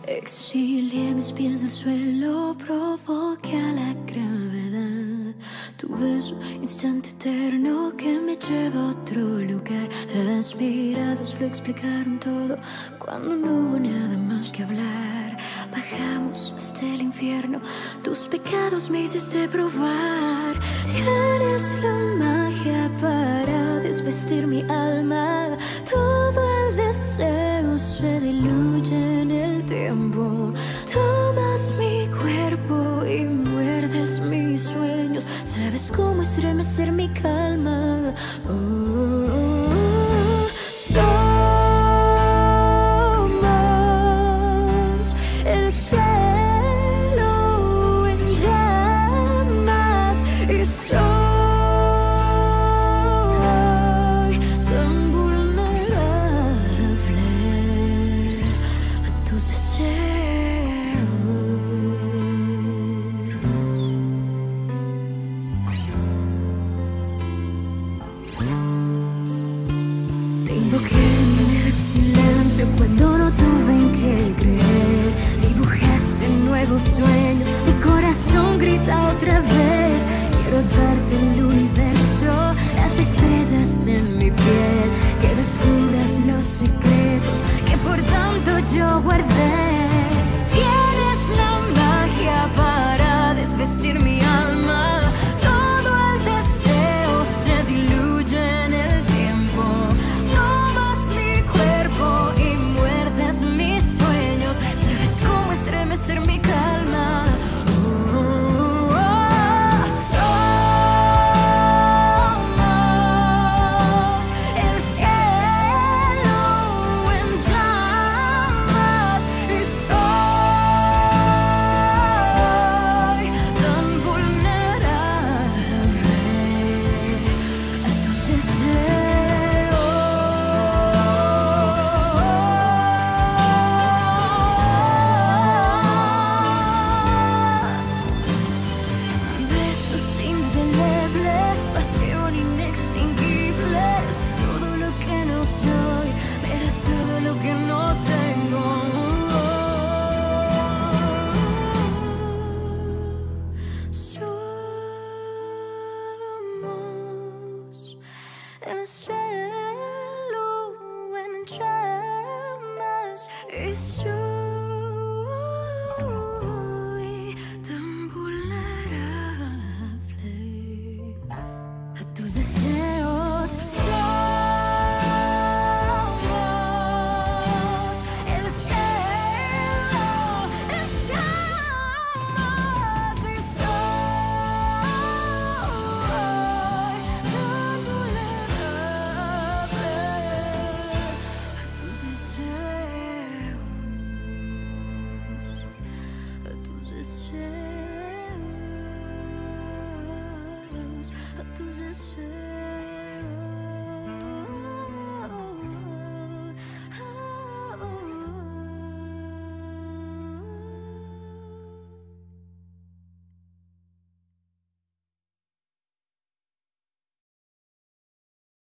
Exilié mis pies del suelo, provoqué a la gravedad. Tu beso, instante eterno que me lleva a otro lugar. Las miradas lo explicaron todo cuando no hubo nada más que hablar. Bajamos hasta el infierno, tus pecados me hiciste probar. Tienes la magia para desvestir mi alma. Todo el deseo se diluye en el tiempo. Tomas mi cuerpo y muerdes mis sueños. Sabes cómo estremecer mi calma. Somos el cielo en llamas y soy tan vulnerable a tus deseos. Te invoqué en el silencio cuando no tuve en qué creer. Dibujaste nuevos sueños, mi corazón grita otra vez. Quiero darte el universo, las estrellas en mi piel. Que descubras los secretos que por tanto yo guardé. Tienes la magia para desvestir mi alma. Todo el deseo se diluye en el tiempo. Tomas mi cuerpo y muerdes mis sueños. Sabes cómo estremecer mi calma. Somos el cielo en llamas y soy tan vulnerable a tus deseos. Besos indelebles, pasión inextinguible. Es todo lo que no soy, me das todo lo que no tengo. Somos el cielo en llamas y soy tan vulnerable a tus deseos. Somos el cielo en llamas y soy tan vulnerable a tus deseos. A tus deseos, a tus deseos.